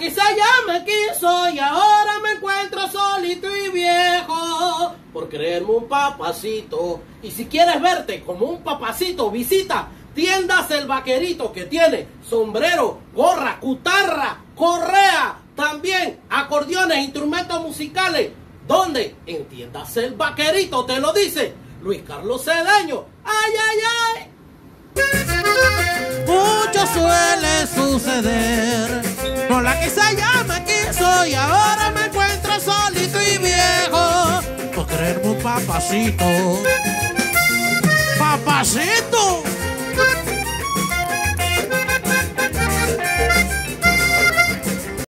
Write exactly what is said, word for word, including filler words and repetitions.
quise ya me quiso y ahora me encuentro solito y viejo por creerme un papacito. Y si quieres verte como un papacito, visita Tiendas El Vaquerito, que tiene sombrero, gorra, cutarra, correa, también acordeones, instrumentos musicales. ¿Dónde? En Tiendas El Vaquerito, te lo dice Luis Carlos Cedeño. ¡Ay, ay, ay! Mucho suele suceder, con la que se llama quiso y ahora me encuentro solito y viejo por creerme un papacito. ¡Papacito!